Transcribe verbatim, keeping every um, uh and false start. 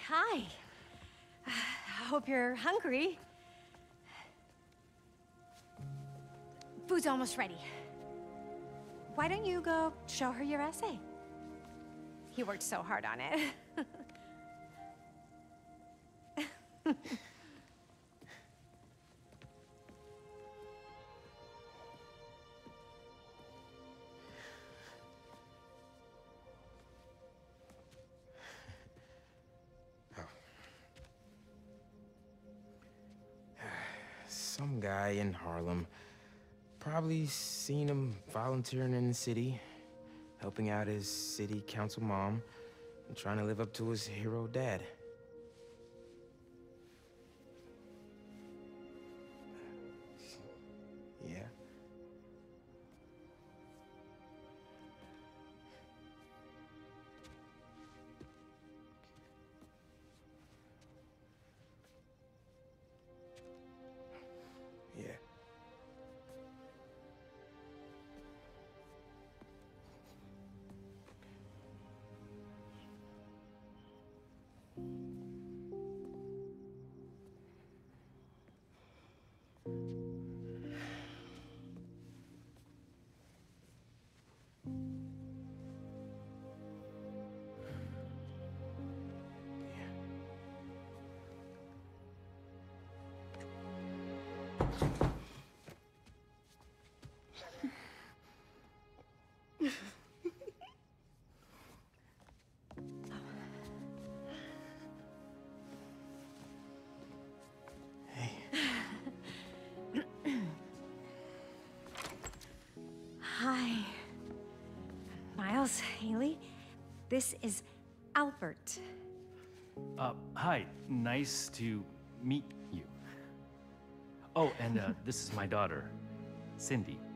Hi. I hope you're hungry. Food's almost ready. Why don't you go show her your essay? He worked so hard on it. Some guy in Harlem. Probably seen him volunteering in the city, helping out his city council mom, and trying to live up to his hero dad. Yeah. Yeah. Hi. Miles, Haley, this is Albert. Uh, hi. Nice to meet you. Oh, and uh, this is my daughter, Cindy.